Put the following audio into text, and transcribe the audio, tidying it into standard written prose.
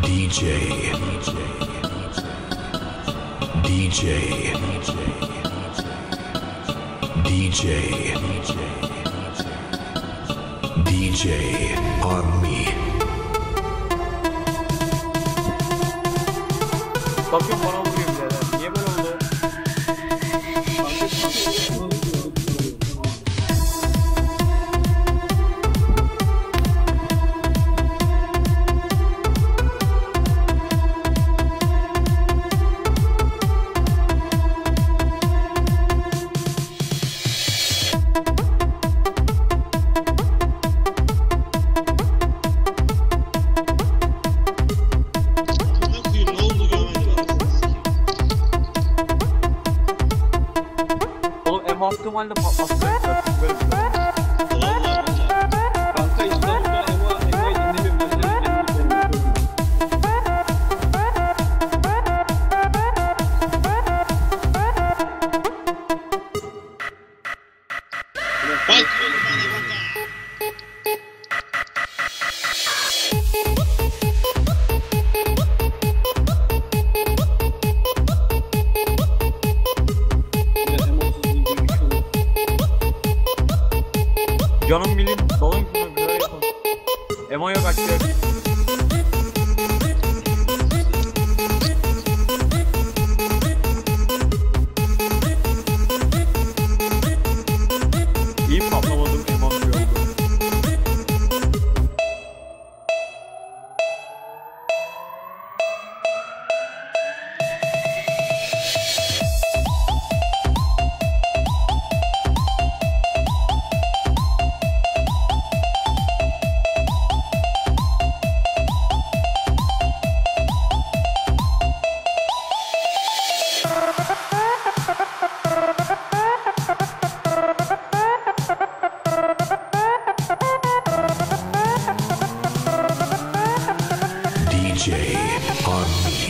DJ, DJ, DJ, DJ on me. Bakın bana vuruyor birader. Niye böyle oldu? Baktığım halde patlatacak. Böyle bir şey. Kanka İstanbul'da Ema dinlemiyorum. Bak! Canım bilin, dalın kimi bir yapın. Emo'ya kaçacak. İyi patlamadım Emo oldu. DJ on me.